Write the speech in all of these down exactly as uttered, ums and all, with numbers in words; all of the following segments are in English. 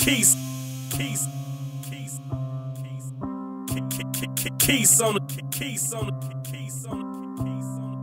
Keys, keys, keys, keys, keys on the keys on the keys on the keys on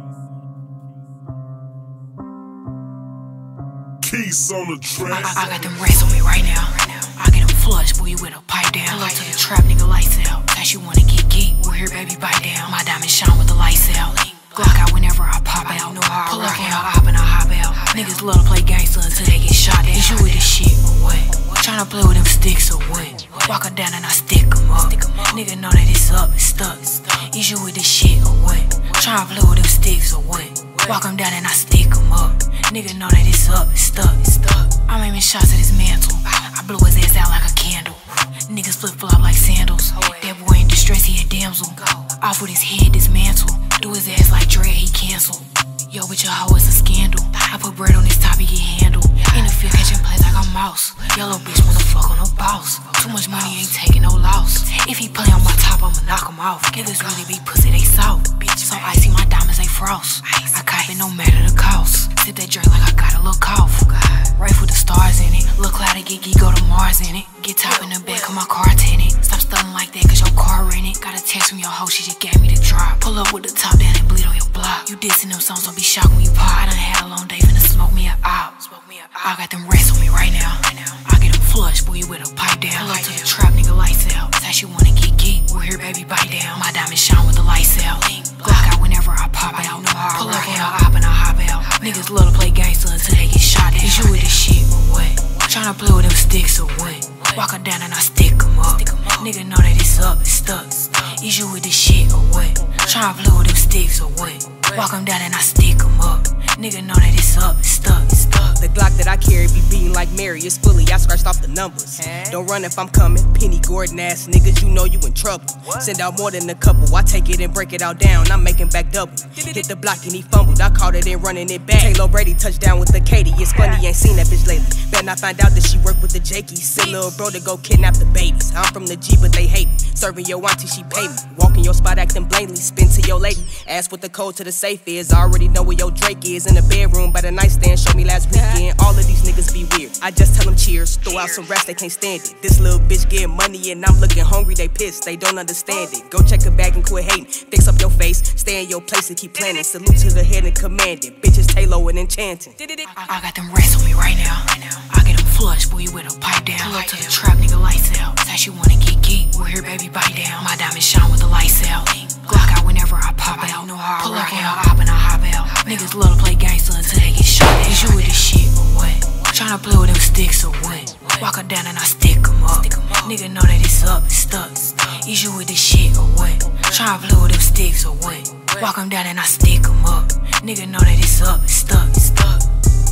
the keys on the track. I, I got them rats on me right now. I get them flush, boy, you with a pipe down. Pull up to the trap, nigga, lights out. That she wanna get geek, we're here, baby, bite down. My diamond shine with the lights out. Glock out whenever I pop out. Know how I pull up on a hop and I hop out. Niggas love to play gangster until they get shot down. Is you with this shit or what? Tryna play with them sticks or what? Walk her down and I stick them up. Nigga know that it's up, it's stuck. Is you with this shit or what? Tryna play with them sticks or what? Walk them down and I stick them up. Nigga know that it's up, it's stuck. I'm aiming shots at his mantle. I blew his ass out like a candle. Niggas flip flop like sandals. That boy in distress, he a damsel. Off with his head dismantle. Do his ass like Dre, he cancel. Yo, bitch, your hoe is a scandal. I put bread on his top, he get handled. In the field catching plays like a mouse. Yellow bitch wanna fuck on a boss. Too much money ain't taking no loss. If he play on my top, I'ma knock him off. Niggas really be pussy, they soft. So icy, my diamonds, they frost. I cop it no matter the cost. Sip that drink like I got a little cough. Rife with the stars in it. Look loud, get geek, go to Mars in it. Get top in the back of my car tinted. Stop stunning like that, cause your car in it. Got a text from your hoe, she just gave me the drop. Pull up with the top down and bleed on your block. You dissing them songs, don't be shocked when you pop. I done had a long day, finna smoke me a op. I got them rats on me right now. I get them flush, boy, you with a pipe down. Pull up to the trap, nigga, lights out. Say she wanna get geek, we're here, baby, bite down. My diamond shine with the lights out. Glock out whenever I pop out. Know how I pull up on a hop and I hop out. Niggas love to play gangster until they get shot down. Is you with this shit or what? Tryna play with them sticks or what? Walk her down and I stick them up. Nigga know that it's up, it's stuck. Is you with this shit or what? Tryna play with them sticks or what? Walk them down and I stick them up. Nigga know that it's up, it's stuck, it's stuck. The Glock that I carry be beating like Mary, it's fully, I scratched off the numbers. Don't run if I'm coming, Penny Gordon ass niggas, you know you in trouble. Send out more than a couple, I take it and break it out down, I'm making back double. Hit the block and he fumbled, I caught it and running it back. Taylor Brady touchdown with the Katie, it's funny, ain't seen that bitch lately. Better not find out that she work with the Jakey. Send little bro to go kidnap the babies. I'm from the G, but they hate me. Serving your auntie, she pay me. Walk in your spot acting blatantly, spin to your lady. Ask what the code to the safe is, I already know where your Drake is. In the bedroom by the nightstand, show me last weekend. All of these niggas be weird, I just tell them cheers. Throw out some rats, they can't stand it. This little bitch getting money and I'm looking hungry, they pissed, they don't understand it. Go check a bag and quit hating. Fix up your face, stay in your place and keep planning. Salute to the head and command it. Bitches Taylor and enchanting. I, I got them rats on me right now. I get them flush, boy, you with a pipe down. Pull up to the trap, nigga, lights out. Say she wanna get geek, we're here, baby, bite down. My diamond shine with the lights out. Glock out whenever I pop out. Know how I pull up on a hop and I hop out. Niggas love to play gangster until they get shot down. Is you with this shit or what? Tryna play with them sticks or what? Walk her down and I stick them up. Nigga know that it's up, it's stuck. Is you with this shit or what? Tryna play with them sticks or what? Walk them down and I stick them up. Nigga know that it's up, it's stuck, it's stuck.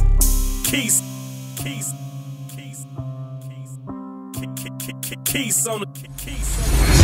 Keys, keys, keys, keys, keys on the keys on the